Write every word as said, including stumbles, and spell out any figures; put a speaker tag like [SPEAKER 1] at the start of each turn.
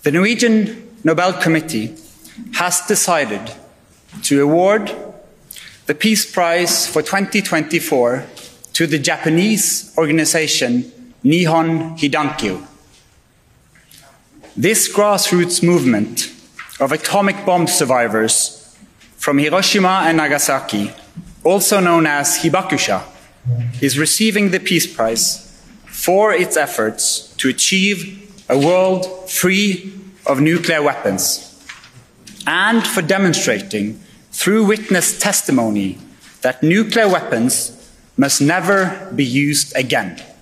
[SPEAKER 1] The Norwegian Nobel Committee has decided to award the Peace Prize for twenty twenty-four to the Japanese organization Nihon Hidankyo. This grassroots movement of atomic bomb survivors from Hiroshima and Nagasaki, also known as Hibakusha, is receiving the Peace Prize for its efforts to achieve a world free of nuclear weapons, and for demonstrating through witness testimony that nuclear weapons must never be used again.